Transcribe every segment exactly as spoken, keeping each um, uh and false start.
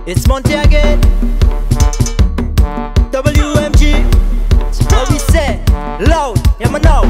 It's Monty again. W M G. What we say? Loud, yeah man now.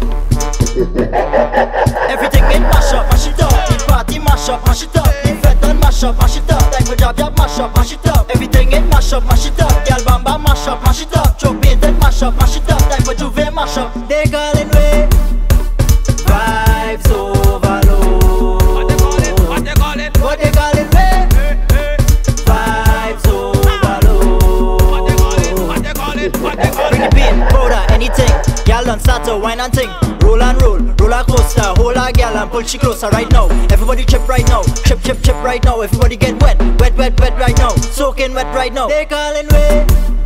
Everything in mash up, mash it up. The party mash up, mash it up. The fed done mash up, mash it up. Time for job, job mash up, mash it up. Everything in mash up, mash it up. Girl bamba mash up, mash it up. Choke painted mash up, mash it up. Time for Juve mash up. They calling way vibes overload. What they call it? What they call it? What they calling way vibes overload. What they call it? What they call it? What they call Bring it? the bean, powder, anything. Girl don't start to wine and ting. Roll and roll, roller coaster. Hold a girl and pull she closer right now. Everybody chip right now, chip chip chip right now. Everybody get wet, wet wet wet right now. Soaking wet right now. They calling way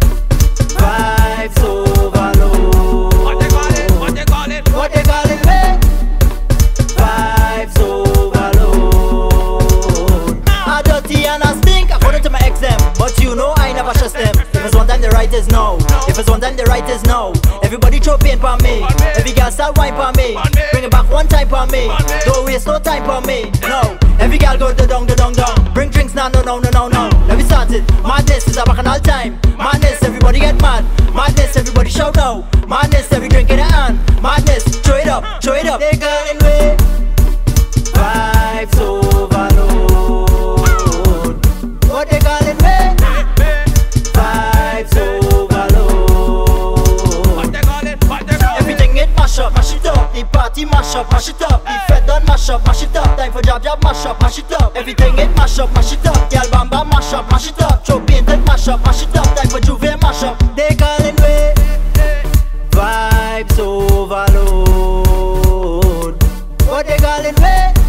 vibes overload. What they call it? What they call it? What they calling way vibes overload. I dirty and I stink according to my ex them, but you know I never trust them. If it's one time the right is no. If it's one time the right is no. Everybody throw pain for me. Every girl start wine for me. Bring it back one time for me. Don't waste no time for me. No. Every girl go the down, the down, down. Bring drinks now, no, no, no, no, no. Let me start it. Madness is a bacchanal time. Madness, everybody get mad. Madness, everybody shout now. Madness, every drink in the hand. Madness, throw it up, throw it up. They calling way vibes overload. What they calling way vibes overload. What they call it? What they call it? Everything it mash up, mash it up. The party mash up, mash it up. The fed done mash up, mash it up. Time for job, job mash up, mash it up. Everything it mash up, mash it up. Girl bamba mash up, mash it up. Choke painted mash up, mash it up. Time for Juve mash up. They calling way vibes overload. What they calling way